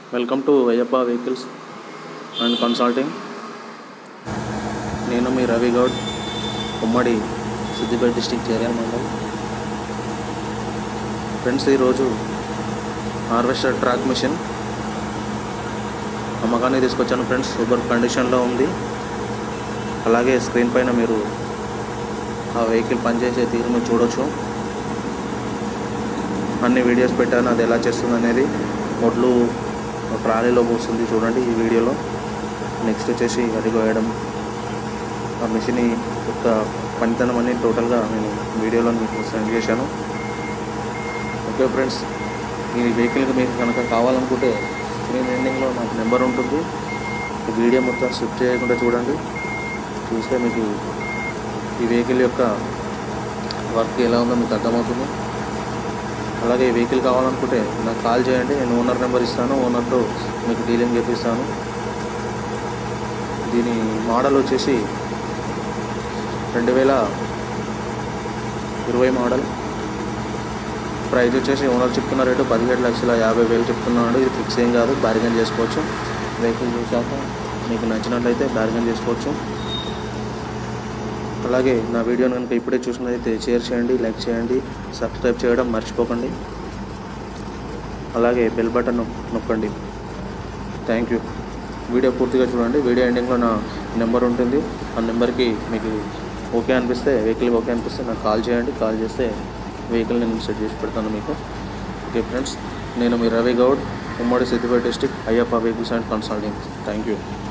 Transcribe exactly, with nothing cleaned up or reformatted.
Welcome to Ayyappa vehicles and consulting. నేను మీ రవి గౌడ్, ఉమ్మడి సిద్దిపేట డిస్టిక్ చేర్యాల మండలం. ఫ్రెండ్స్, ఈరోజు హార్వెస్టర్ ట్రాక్ మిషన్ అమ్మకాన్ని తీసుకొచ్చాను ఫ్రెండ్స్. సూపర్ కండిషన్లో ఉంది. అలాగే స్క్రీన్ పైన మీరు ఆ వెహికల్ పనిచేసే తీరు మీరు చూడవచ్చు. అన్ని వీడియోస్ పెట్టాను, అది ఎలా చేస్తుంది అనేది. మొడ్లు ట్రాలీలో పోస్తుంది చూడండి ఈ వీడియోలో. నెక్స్ట్ వచ్చేసి వరి కోయడం, ఆ మిషన్ యొక్క పనితనం అన్ని టోటల్గా నేను వీడియోలో మీకు సెండ్ చేశాను. ఓకే ఫ్రెండ్స్, ఈ వెహికల్కి మీకు కనుక కావాలనుకుంటే స్క్రీన్ ఎండింగ్లో నాకు నెంబర్ ఉంటుంది. ఈ వీడియో మొత్తం స్కిప్ చేయకుండా చూడండి. చూస్తే మీకు ఈ వెహికల్ యొక్క వర్క్ ఎలా ఉందో మీకు అర్థమవుతుంది. అలాగే ఈ వెహికల్ కావాలనుకుంటే నాకు కాల్ చేయండి, నేను ఓనర్ నెంబర్ ఇస్తాను. ఓనర్తో మీకు డీలింగ్ చేపిస్తాను. దీని మోడల్ వచ్చేసి రెండు వేల ఇరవై మోడల్. ప్రైస్ వచ్చేసి ఓనర్ చెప్తున్న రేటు పదిహేడు లక్షల యాభై వేలు చెప్తున్నాడు. ఇది ఫిక్స్ ఏం కాదు, బార్గెన్ చేసుకోవచ్చు. వెహికల్ చూశాక మీకు నచ్చినట్లయితే బార్గెన్ చేసుకోవచ్చు. అలాగే నా వీడియోని కనుక ఇప్పుడే చూసినట్లయితే షేర్ చేయండి, లైక్ చేయండి, సబ్స్క్రైబ్ చేయడం మర్చిపోకండి. అలాగే బెల్ బటన్ నొక్కండి. Thank you. వీడియో పూర్తిగా చూడండి. వీడియో ఎండింగ్లో నా నెంబర్ ఉంటుంది. ఆ నెంబర్కి మీకు ఓకే అనిపిస్తే, వెహికల్ ఓకే అనిపిస్తే నాకు కాల్ చేయండి. కాల్ చేస్తే వెహికల్ నేను సెట్ చేసి పెడతాను మీకు. ఓకే ఫ్రెండ్స్, నేను మీ రవి గౌడ్, ఉమ్మడి Siddipet district, Ayyappa vehicles and consulting. Thank you.